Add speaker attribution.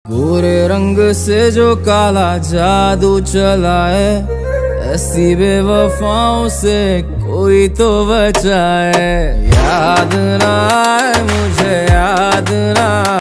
Speaker 1: गोरे रंग से जो काला जादू चलाए, ऐसी बेवफाओं से कोई तो बचाए।